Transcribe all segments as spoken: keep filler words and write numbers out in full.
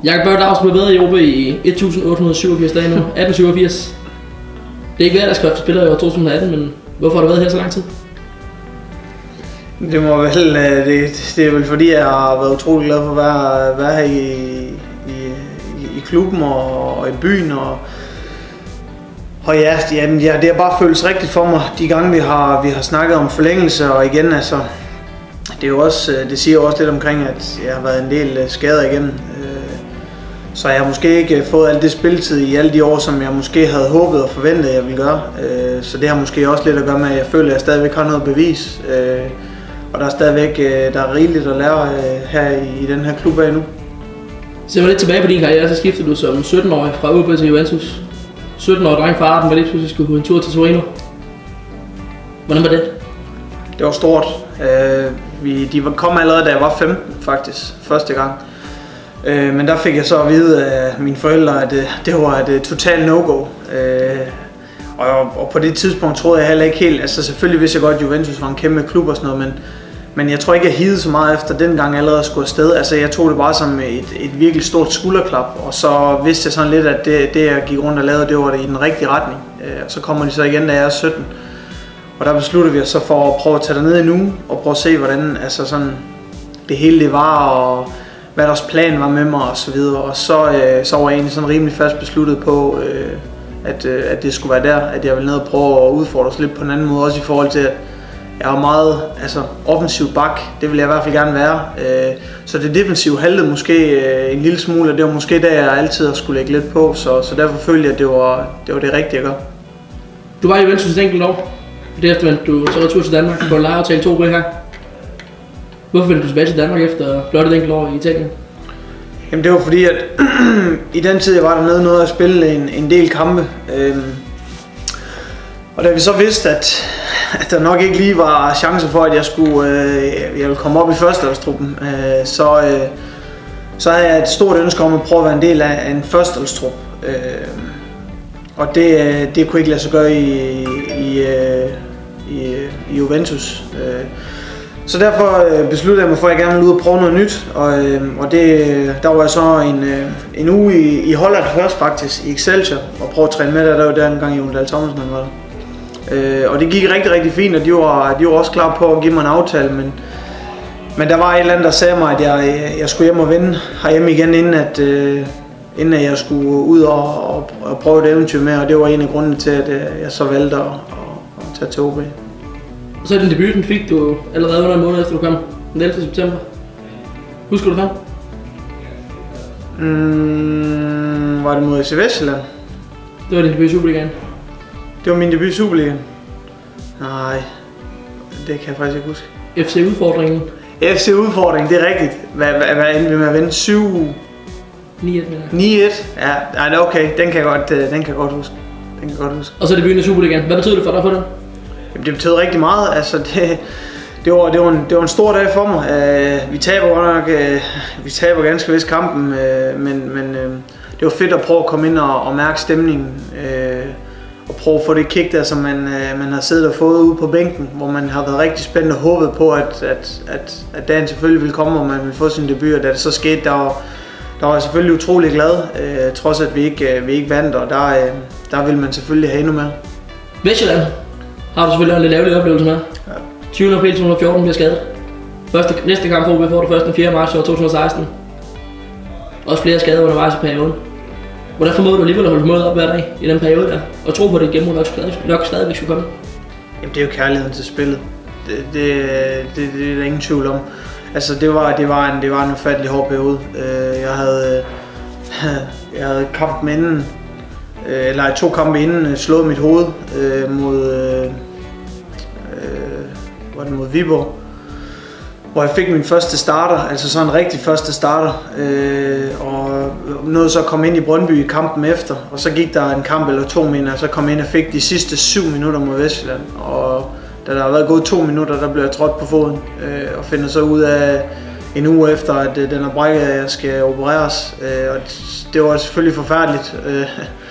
Jakob Børge Lausen blev bedre i O B i et tusind otte hundrede og syvogfirs dage nu, atten syvogfirs. Det er ikke værd at skrive spiller i år to tusind atten, men hvorfor har du været her så lang tid? Det må vel, det, det er vel fordi, jeg har været utrolig glad for at være, være her i, i, i klubben og, og i byen. Og, og ja, jamen, ja, det har bare føltes rigtigt for mig, de gange vi har, vi har snakket om forlængelse. Og igen, altså, det, er jo også, det siger jo også lidt omkring, at jeg har været en del skader igennem. Så jeg har måske ikke fået alt det spilletid i alle de år, som jeg måske havde håbet og forventet, at jeg ville gøre. Så det har måske også lidt at gøre med, at jeg føler, at jeg stadigvæk har noget bevis. Og der er stadigvæk der er rigeligt at lære her i den her klub af nu. Så jeg var lidt tilbage på din karriere, så skiftede du som sytten-årig fra O B til Juventus. sytten-årig dreng fra Arden, var lige pludselig skulle på en tur til Torino. Hvordan var det? Det var stort. Vi, de kom allerede, da jeg var femten faktisk, første gang. Men der fik jeg så at vide af mine forældre, at det var et totalt no-go. Og på det tidspunkt troede jeg heller ikke helt, altså selvfølgelig vidste jeg godt, at Juventus var en kæmpe klub og sådan noget, men, men jeg tror ikke, jeg hidede så meget efter dengang allerede skulle afsted. Altså jeg tog det bare som et, et virkelig stort skulderklap, og så vidste jeg sådan lidt, at det, det jeg gik rundt og lavede, det var det i den rigtige retning. Og så kommer de så igen, da jeg er sytten. Og der besluttede vi os så for at prøve at tage derned endnu, og prøve at se, hvordan altså sådan, det hele det var, og hvad deres plan var med mig og så videre. Og så, øh, så var jeg egentlig sådan rimelig fast besluttet på, øh, at, øh, at det skulle være der, at jeg ville ned og prøve at udfordre os lidt på en anden måde, også i forhold til, at jeg var meget altså, offensiv bak, det ville jeg i hvert fald gerne være. Øh, så det defensive haltede måske øh, en lille smule, og det var måske der, jeg altid skulle lægge lidt på, så, så derfor følte jeg, at det var det, var det rigtige at gøre. Du var i Juventus et enkelt år, derefter vendte du så retur til Danmark på en lejeaftale to her. Hvorfor vendte du tilbage til Danmark efter blot et enkelt år i Italien? Jamen det var fordi, at i den tid jeg var dernede, nåede at spille en, en del kampe. Øhm, og da vi så vidste, at, at der nok ikke lige var chancer for, at jeg skulle øh, jeg ville komme op i førsteholdstruppen, øh, så, øh, så havde jeg et stort ønske om at prøve at være en del af en førsteholdstrup. Øh, og det, det kunne ikke lade sig gøre i, i, i, i Juventus. Øh, Så derfor besluttede jeg mig for, at jeg gerne ville ud og prøve noget nyt, og, og det, der var jeg så en, en uge i, i Holland først faktisk, i Excelsior, og prøve at træne med der, der var der en gang i Jon Dahl Thomsen var der. Og det gik rigtig, rigtig fint, og de var, de var også klar på at give mig en aftale, men, men der var et eller andet, der sagde mig, at jeg, jeg skulle hjem og vinde herhjemme igen, inden at, inden at jeg skulle ud og, og, og prøve et eventyr med, og det var en af grundene til, at jeg så valgte at, at, at tage til O B. Og så den debut, den fik du allerede under en måned efter du kom, den ellevte september. Husker du det? Mm, var det mod F C Vestsjælland? Det var din debut i Superligaen. Det var min debut i Superligaen? Nej, det kan jeg faktisk ikke huske. F C-udfordringen? F C-udfordringen, det er rigtigt. Hvad, hvad, hvad endte vi med at vinde? syv... ni et. ni et? Ja, det er okay. Den kan jeg godt, den kan jeg godt huske. Den kan jeg godt huske. Og så debuten i Superligaen. Hvad betyder det for dig for den? Jamen, det betød rigtig meget. Altså, det, det, var, det, var en, det var en stor dag for mig. Uh, vi taber godt nok, uh, vi taber ganske vist kampen, uh, men, men uh, det var fedt at prøve at komme ind og, og mærke stemningen. Uh, og prøve at få det kick der, som man, uh, man har siddet og fået ude på bænken, hvor man har været rigtig spændt og håbet på, at, at, at, at dagen selvfølgelig ville komme, og man ville få sin debut. Og da det så skete, der var, der var jeg selvfølgelig utrolig glad, uh, trods at vi ikke, uh, vi ikke vandt, og der, uh, der ville man selvfølgelig have endnu mere. Vestsjælland har du selvfølgelig en lidt ærgerlig oplevelse med. Ja. tyvende april to tusind og fjorten bliver skadet. Første, næste kamp for O B får du først den fjerde marts to tusind og seksten. Også flere skader undervejs i perioden. Hvordan formåede du alligevel at holde modet op hver dag i den periode der? Og tro på, at det gennem nok, nok stadigvæk skulle komme? Jamen det er jo kærligheden til spillet. Det, det, det, det er der ingen tvivl om. Altså det var, det var en, det var en ufattelig hård periode. Jeg havde, jeg havde kampen inden, eller to kampe inden, slået mit hoved mod, øh, var det mod Viborg, hvor jeg fik min første starter, altså sådan en rigtig første starter, øh, og nåede så at komme ind i Brøndby i kampen efter, og så gik der en kamp eller to minutter, og så kom jeg ind og fik de sidste syv minutter mod Vestsjælland, og da der har været gået to minutter, der blev jeg trådt på foden, øh, og finder så ud af en uge efter, at øh, den er brækket, at jeg skal opereres, øh, og det var selvfølgelig forfærdeligt. Øh,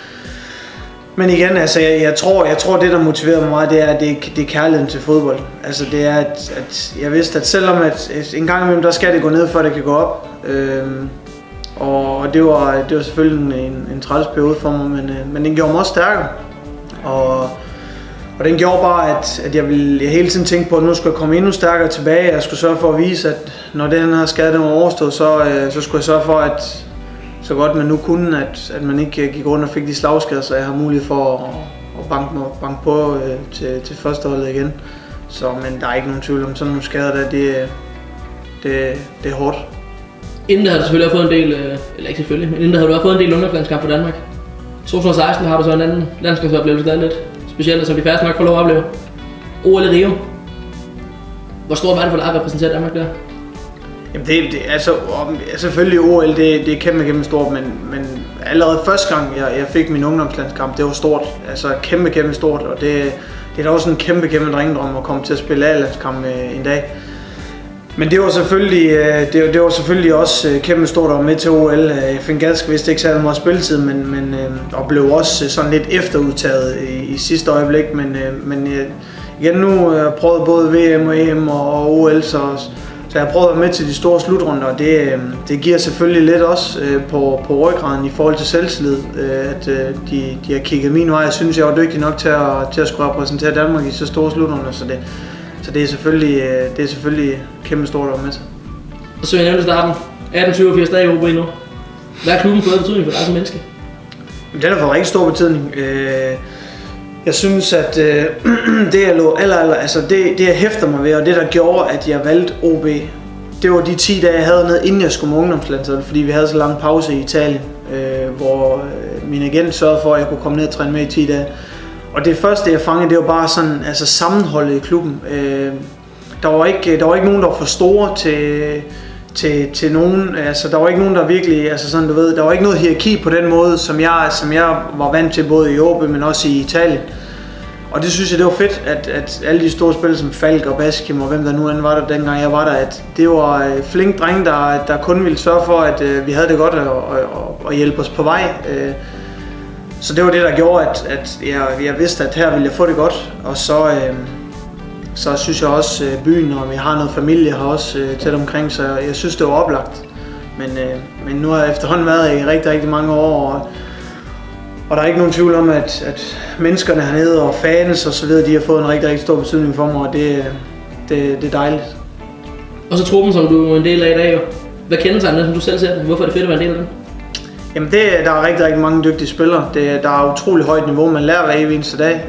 Men igen, altså, jeg, jeg, tror, jeg tror, det der motiverer mig meget, det er, at det, det er kærligheden til fodbold. Altså, det er, at, at jeg vidste, at selvom at, at en gang imellem, der skal det gå ned, før det kan gå op. Øhm, og og det var, det var selvfølgelig en, en træls periode for mig, men, men den gjorde mig også stærkere. Og, og den gjorde bare, at, at jeg ville jeg hele tiden tænke på, at nu skulle jeg komme endnu stærkere tilbage. Jeg skulle sørge for at vise, at når den her skade var overstået, så, så skulle jeg sørge for, at så godt man nu kunne, at, at man ikke gik rundt og fik de slagskader, så jeg har mulighed for at, at banke, banke på øh, til, til førsteholdet igen. Så, men der er ikke nogen tvivl om sådan nogle skader, der det, det, det er hårdt. Inden der har du selvfølgelig fået en del, eller ikke selvfølgelig, men inden der har du fået en del ungdomslandskamp for Danmark. to tusind og seksten har du så en anden landskampsoplevelse, der er lidt specielt, som de færreste nok får lov at opleve. O L i Rio. Hvor stort var det for dig at repræsentere Danmark der? Jamen det, det altså, selvfølgelig O L, det, det er kæmpe, kæmpe stort, men, men allerede første gang jeg, jeg fik min ungdomslandskamp, det var stort. Altså kæmpe, kæmpe stort, og det, det er da også en kæmpe, kæmpe drengedrøm at komme til at spille A-landskamp en dag. Men det var selvfølgelig, det, det var selvfølgelig også kæmpe stort at være med til O L. Jeg fik ganske vist ikke særlig meget spilletid, men, men og blev også sådan lidt efterudtaget i, i sidste øjeblik. Men, men igen nu har jeg prøvet både V M og E M og O L, så, så jeg har prøvet at være med til de store slutrunder, og det, det giver selvfølgelig lidt også på, på ryggraden i forhold til selvtillid, at de, de har kigget min vej. Jeg synes, jeg var dygtig nok til at, til at skulle repræsentere Danmark i så store slutrunder, så det Så det er selvfølgelig, det er selvfølgelig kæmpe stort at være med til. Og så jeg nævnte i starten, atten syvogfirs dage i O B nu. Hvad har klubben fået betydning for dig som menneske? Den har fået rigtig stor betydning. Jeg synes, at det jeg lå aller, aller, altså det, det jeg hæfter mig ved, og det der gjorde, at jeg valgte O B, det var de ti dage jeg havde ned, inden jeg skulle med ungdomslandsholdet, fordi vi havde så lang pause i Italien, hvor min agent sørgede for, at jeg kunne komme ned og træne med i ti dage. Og det første jeg fangede, det var bare sådan, altså sammenholdet i klubben. Øh, der var ikke, der var ikke nogen, der var for store til, til, til nogen. Altså der var ikke nogen, der virkelig, altså sådan du ved, der var ikke noget hierarki på den måde, som jeg, som jeg var vant til både i O B, men også i Italien. Og det synes jeg, det var fedt, at, at alle de store spillere som Falk og Baskim og hvem der nu end var der dengang jeg var der, at det var flink drenge, der, der kun ville sørge for, at uh, vi havde det godt og, og, og hjælpe os på vej. Uh, Så det var det, der gjorde, at, at jeg, jeg vidste, at her ville jeg få det godt. Og så, øh, så synes jeg også, at byen, og jeg har noget familie her også øh, tæt omkring, så jeg synes, det var oplagt. Men, øh, men nu har jeg efterhånden været i rigtig, rigtig mange år, og, og der er ikke nogen tvivl om, at, at menneskerne hernede og fans og så videre, de har fået en rigtig, rigtig stor betydning for mig, og det, det, det er dejligt. Og så truppen, som du er en del af i dag, jo. Hvad kendetegner det, som du selv ser det? Hvorfor er det fedt at være en del af den? Jamen det, der er rigtig, rigtig mange dygtige spillere. Det, der er utrolig højt niveau, man lærer hver evig eneste dag.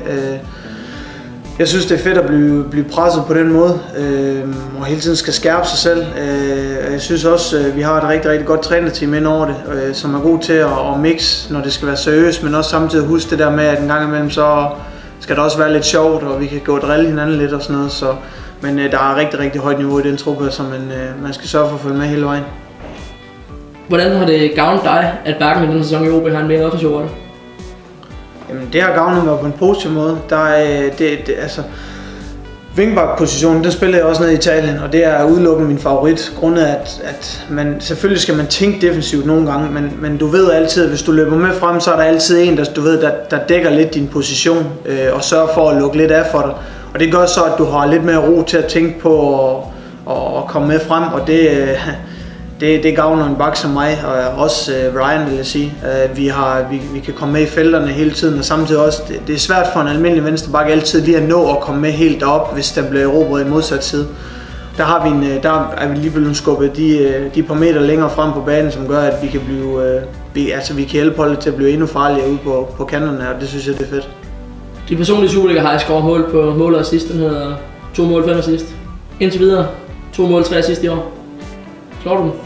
Jeg synes, det er fedt at blive, blive presset på den måde, og hele tiden skal skærpe sig selv. Jeg synes også, at vi har et rigtig, rigtig godt trænerteam ind over det, som er god til at, at mixe, når det skal være seriøst, men også samtidig huske det der med, at en gang imellem så skal det også være lidt sjovt, og vi kan gå og drille hinanden lidt og sådan noget. Så, men der er rigtig, rigtig højt niveau i den truppe, så man, man skal sørge for at følge med hele vejen. Hvordan har det gavnet dig, at Bakken i denne sæson i O B har en mere offensiv rolle? Jamen det har gavnet mig på en positiv måde. Der er, det, det, altså, wingback-positionen, den spiller jeg også ned i Italien, og det er udelukkende min favorit. Grundet at, at man, selvfølgelig skal man tænke defensivt nogle gange, men, men du ved altid, at hvis du løber med frem, så er der altid en, der, du ved, der, der dækker lidt din position øh, og sørger for at lukke lidt af for dig. Og det gør så, at du har lidt mere ro til at tænke på at, at komme med frem, og det øh, Det, det gavner en bak som mig, og også uh, Ryan, vil jeg sige. Uh, vi, har, vi, vi kan komme med i felterne hele tiden, og samtidig også, det, det er svært for en almindelig venstreback altid lige at nå at komme med helt derop, hvis der bliver erobret i modsat side. Der, har vi en, der er vi lige blevet skubbet de, de par meter længere frem på banen, som gør, at vi kan, blive, uh, vi, altså, vi kan hjælpe holdet til at blive endnu farligere ude på, på kanterne, og det synes jeg, det er fedt. De personlige Superliga har scoret mål på mål og assist, den hedder to mål, fem assist. Indtil videre, to mål, tre assist i år. Slår du den?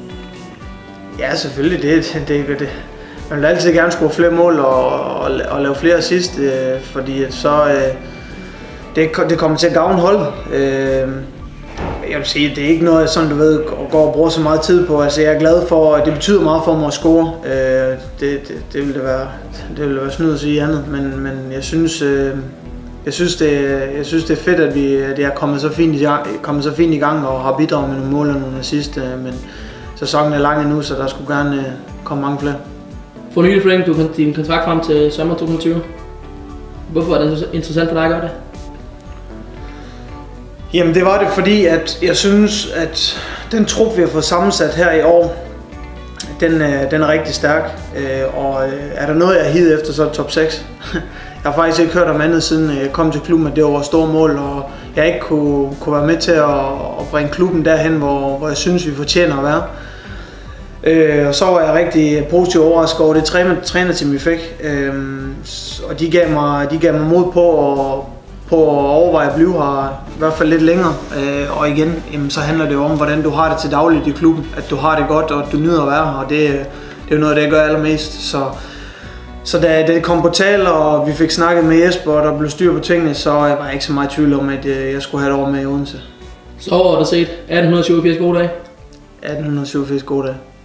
Ja, selvfølgelig. Det, det, det, det. Man vil altid gerne score flere mål og, og, og lave flere assist, øh, fordi så øh, det, det kommer til at gavne holdet. Øh, jeg vil sige, det er ikke noget, sådan du ved, går og bruger så meget tid på. Altså, jeg er glad for, det betyder meget for mig at score. Øh, det, det, det vil det være, det vil det være snyd at sige andet, men, men jeg synes, øh, jeg synes det, jeg synes det er fedt, at vi, at jeg er kommet så fint i gang, kommet så fint i gang og har bidraget med nogle mål og nogle assist, øh, men sæsonen er lang endnu, så der skulle gerne øh, komme mange flere. For nylig forlængede du din kontrakt frem til sommer to tusind og tyve. Hvorfor er det så interessant for dig at gøre det? Jamen det var det, fordi at jeg synes, at den trup, vi har fået sammensat her i år, den, den er rigtig stærk, og er der noget, jeg har higet efter, så er det top seks. Jeg har faktisk ikke hørt om andet, siden jeg kom til klubben, at det var vores store mål, og jeg ikke kunne, kunne være med til at, at bringe klubben derhen, hvor, hvor jeg synes, vi fortjener at være. Øh, og så var jeg rigtig positivt overrasket over det trænerteam, vi fik, øh, og de gav mig, de gav mig mod på at, på at overveje at blive her i hvert fald lidt længere. Øh, og igen, jamen, så handler det jo om, hvordan du har det til dagligt i klubben, at du har det godt, og at du nyder at være her, og det, det er jo noget, det jeg gør allermest. Så, så da det kom på tale, og vi fik snakket med Jesper, og der blev styr på tingene, så var jeg ikke så meget i tvivl om, at jeg skulle have et år med i Odense. Så overordnet set, atten syvogfirs gode dage. atten syvogfirs gode dage.